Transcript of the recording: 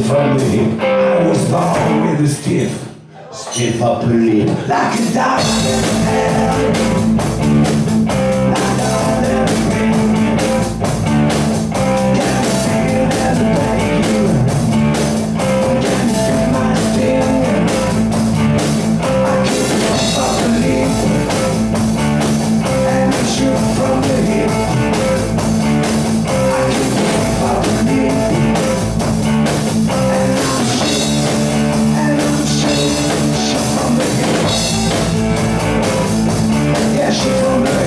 from the hip. I was born with a stiff upper lip, like a dog in the hand. I don't ever bring. Can you feel that pain? Can you feel my sting? I keep a upper lip, and I shoot from the hip. I keep a upper lip, and I shoot from the hip. Yeah, shoot from the hip.